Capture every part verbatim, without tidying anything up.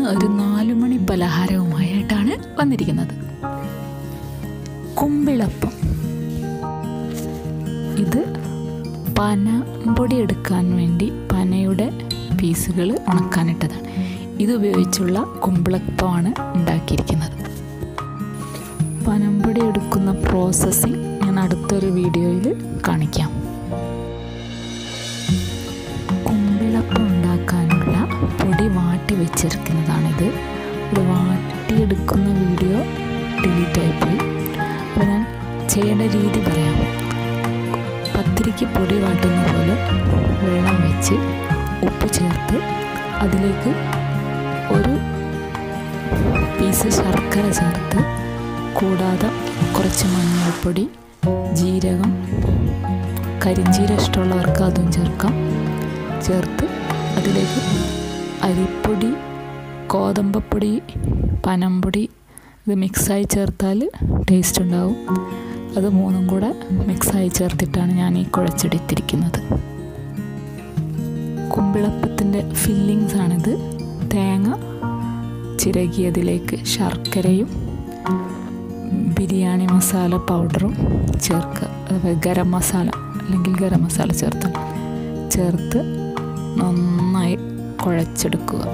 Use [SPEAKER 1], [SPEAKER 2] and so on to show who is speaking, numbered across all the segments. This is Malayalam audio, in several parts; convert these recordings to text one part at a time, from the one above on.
[SPEAKER 1] ഇന്ന് ഒരു നാലുമണി പലഹാരവുമായിട്ടാണ് വന്നിരിക്കുന്നത്. കുമ്പിളപ്പം. ഇത് പന പൊടി എടുക്കാൻ വേണ്ടി പനയുടെ പീസുകൾ ഉണക്കാനിട്ടതാണ്. ഇതുപയോഗിച്ചുള്ള കുമ്പിളപ്പമാണ് ഉണ്ടാക്കിയിരിക്കുന്നത്. പനമ്പൊടി എടുക്കുന്ന പ്രോസസ്സിങ് ഞാൻ അടുത്തൊരു വീഡിയോയിൽ കാണിക്കാം. കുമ്പിളപ്പം ഉണ്ടാക്കാനുള്ള പൊടി വാട്ടി വെച്ചിരിക്കുന്നതാണിത്. ഇത് വാട്ടിയെടുക്കുന്ന വീഡിയോ ഡിലീറ്റ് ആയിപ്പോയി. അപ്പോൾ ഞാൻ ചെയ്യേണ്ട രീതി പറയാം. പത്തിരിക്ക് പൊടി വാട്ടുന്ന പോലെ വെള്ളം വെച്ച് ഉപ്പ് ചേർത്ത് അതിലേക്ക് ഒരു പീസ് ശർക്കര ചേർത്ത്, കൂടാതെ കുറച്ച് മഞ്ഞൾപ്പൊടി, ജീരകം, കരിഞ്ജീരകം ഇഷ്ടമുള്ളവർക്ക് അതും ചേർക്കാം. ചേർത്ത് അതിലേക്ക് അരിപ്പൊടി, ഗോതമ്പപ്പൊടി, പനംപൊടി ഇത് മിക്സായി ചേർത്താൽ ടേസ്റ്റ് ഉണ്ടാവും. അത് മൂന്നും കൂടെ മിക്സായി ചേർത്തിട്ടാണ് ഞാൻ ഈ കുഴച്ചെടുത്തിരിക്കുന്നത്. കുമ്പിളപ്പത്തിൻ്റെ ഫില്ലിങ്സ് ആണിത്. തേങ്ങ ചിരകിയതിലേക്ക് ശർക്കരയും ബിരിയാണി മസാല പൗഡറും ചേർക്കുക. അതായത് ഗരം മസാല അല്ലെങ്കിൽ ഗരം മസാല ചേർത്ത് ചേർത്ത് നന്നായി കുഴച്ചെടുക്കുക.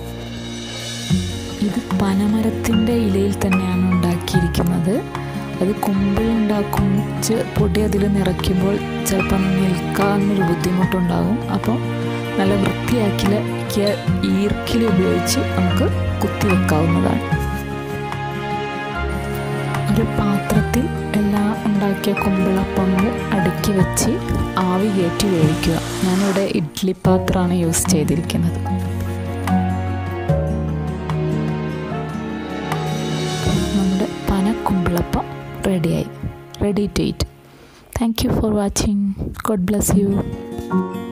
[SPEAKER 1] ഇത് പനമരത്തിൻ്റെ ഇലയിൽ തന്നെയാണ് ഉണ്ടാക്കിയിരിക്കുന്നത്. അത് കുമ്പിൾ ഉണ്ടാക്കും പൊടി അതിൽ നിറയ്ക്കുമ്പോൾ ചിലപ്പം നിൽക്കാനൊരു ബുദ്ധിമുട്ടുണ്ടാകും. അപ്പോൾ നല്ല വൃത്തിയാക്കിയ ഈർക്കിൽ ഉപയോഗിച്ച് നമുക്ക് കുത്തി വെക്കാവുന്നതാണ്. ഒരു പാത്രത്തിൽ എല്ലാം ഉണ്ടാക്കിയ കുമ്പിളപ്പങ്ങൾ അടുക്കി വെച്ച് ആവി കയറ്റി വേവിക്കുക. ഞാനിവിടെ ഇഡ്ഡലി പാത്രമാണ് യൂസ് ചെയ്തിരിക്കുന്നത്. നമ്മുടെ പന കുമ്പിളപ്പം റെഡിയായി. Ready to eat. Thank you for watching. God bless U.